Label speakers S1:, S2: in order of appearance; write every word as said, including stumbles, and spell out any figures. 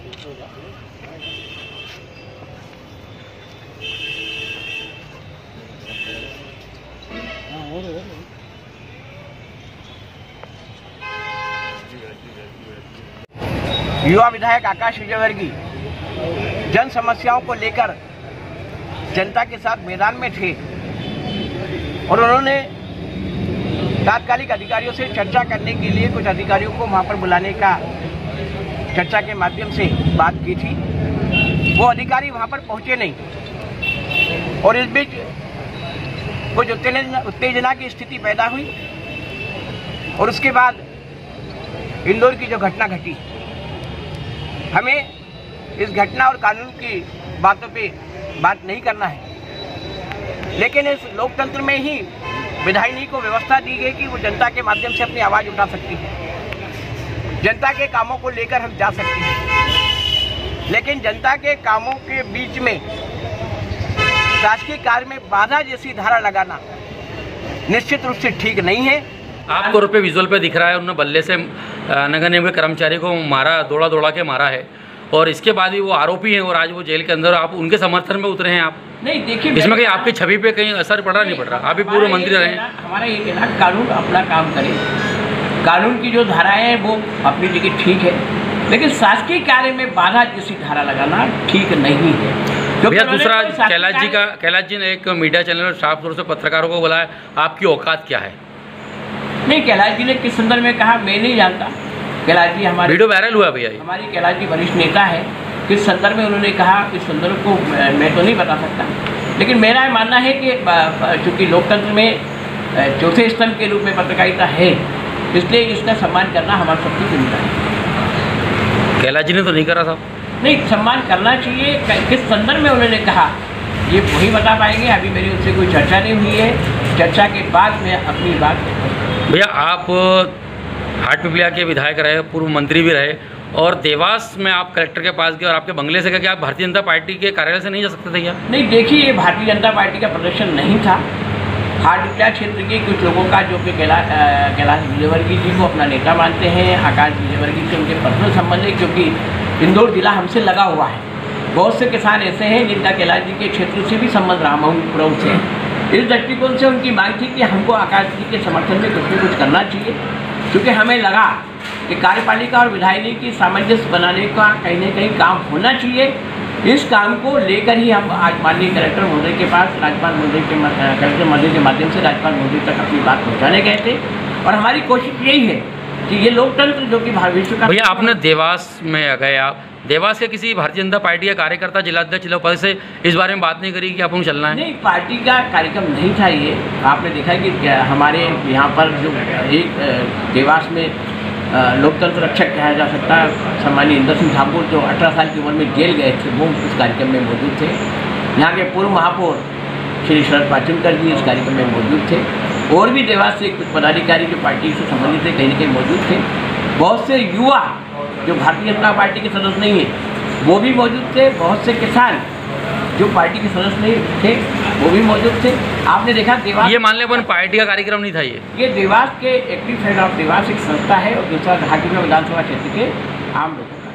S1: युवा विधायक आकाश विजयवर्गीय जन समस्याओं को लेकर जनता के साथ मैदान में थे और उन्होंने तात्कालिक अधिकारियों से चर्चा करने के लिए कुछ अधिकारियों को वहां पर बुलाने का चर्चा के माध्यम से बात की थी। वो अधिकारी वहां पर पहुंचे नहीं और इस बीच कुछ उत्तेजना की स्थिति पैदा हुई और उसके बाद इंदौर की जो घटना घटी, हमें इस घटना और कानून की बातों पे बात नहीं करना है, लेकिन इस लोकतंत्र में ही विधायिनी को व्यवस्था दी गई कि वो जनता के माध्यम से अपनी आवाज उठा सकती है, जनता के कामों को लेकर हम जा सकते हैं। लेकिन जनता के कामों के बीच में शासकीय कार्य में बाधा जैसी धारा लगाना निश्चित रूप से ठीक नहीं है।
S2: आपको रुपये विजुअल पे दिख रहा है, उन्होंने बल्ले से नगर निगम के कर्मचारी को मारा, दौड़ा दौड़ा के मारा है और इसके बाद भी वो आरोपी हैं और आज वो जेल के अंदर, आप उनके समर्थन में उतरे हैं। आप
S1: नहीं देखिए,
S2: इसमें कहीं आपकी छवि पे कहीं असर पड़ रहा नहीं पड़ रहा? आप भी पूर्व मंत्री रहे हैं।
S1: हमारा ये कहना, कानून अपना काम करे, कानून की जो धाराएं हैं वो अपनी जगह ठीक है, लेकिन शासकीय कार्य में बाधा जैसी धारा लगाना ठीक नहीं है।
S2: भैया दूसरा, कैलाश जी का कैलाश जी ने एक मीडिया चैनल और साफ तौर से पत्रकारों को बोला है, आपकी औकात क्या है?
S1: नहीं, कैलाश जी ने किस संदर्भ में कहा मैं नहीं जानता। कैलाश जी हमारे
S2: वीडियो वायरल हुआ भैया,
S1: हमारी कैलाश जी वरिष्ठ नेता है, किस संदर्भ में उन्होंने कहा इस संदर्भ को मैं तो नहीं बता सकता, लेकिन मेरा मानना है कि चूँकि लोकतंत्र में चौथे स्तंभ के रूप में पत्रकारिता है, इसलिए इसका सम्मान करना हमारा सबकी जिम्मेदारी है।
S2: कैलाश जी ने तो नहीं करा था?
S1: नहीं, सम्मान करना चाहिए। किस संदर्भ में उन्होंने कहा ये वही बता पाएंगे, अभी मेरी उनसे कोई चर्चा नहीं हुई है, चर्चा के बाद मैं अपनी बात।
S2: भैया आप हाटपिपलिया के विधायक रहे, पूर्व मंत्री भी रहे और देवास में आप कलेक्टर के पास गए और आपके बंगले से कहा कि आप भारतीय जनता पार्टी के कार्यालय से नहीं जा सकते थे क्या? नहीं, देखिए ये भारतीय जनता पार्टी का प्रदर्शन नहीं था। हाटपिपलिया क्षेत्र के कुछ लोगों का, जो कि कैलाश कैलाश विजयवर्गीय जी को अपना नेता मानते हैं, आकाश विजयवर्गीय से उनके पर्सनल संबंध है, क्योंकि इंदौर जिला हमसे लगा हुआ है। बहुत से किसान ऐसे हैं जिनका कैलाश जी के क्षेत्र से भी संबंध रहा, मऊपुरम से। इस दृष्टिकोण से उनकी मांग थी कि हमको आकाश जी के समर्थन में कुछ न कुछ करना चाहिए, क्योंकि हमें लगा कि कार्यपालिका और विधायिनी की सामंजस्य बनाने का कहीं ना कहीं काम होना चाहिए। इस काम को लेकर ही हम आज माननीय कलेक्टर महोदय के पास, राज्यपाल महोदय के कलेक्टर महोदय के माध्यम से राज्यपाल महोदय तक अपनी बात पहुँचाने गए थे और हमारी कोशिश यही है कि ये लोकतंत्र जो कि विश्व का। भैया आपने देवास में गए, आप देवास के किसी भारतीय जनता पार्टी का कार्यकर्ता, जिलाध्यक्ष, जिला उपाध्यक्ष से इस बारे में बात नहीं करी कि आपको चलना है?
S1: नहीं, पार्टी का कार्यक्रम नहीं था ये। आपने देखा कि हमारे यहाँ पर जो एक देवास में लोकतंत्र रक्षक कहा जा सकता है सम्मानीय इंदर सिंह ठाकुर, जो अठारह साल की उम्र में जेल गए थे, वो इस कार्यक्रम में मौजूद थे। यहाँ के पूर्व महापौर श्री शरद पाचुनकर जी इस कार्यक्रम में मौजूद थे और भी देवास से कुछ पदाधिकारी जो पार्टी से संबंधित थे कहीं न कहीं मौजूद थे। बहुत से युवा जो भारतीय जनता पार्टी के सदस्य नहीं है वो भी मौजूद थे, बहुत से किसान जो पार्टी के सदस्य नहीं थे वो भी मौजूद थे। आपने देखा देवास,
S2: ये मान लें पार्टी का कार्यक्रम नहीं था, ये
S1: ये देवास के एक्टिव फ्रेंड ऑफ देवास एक संस्था है और दूसरा हाटपिपलिया विधानसभा क्षेत्र के आम लोग।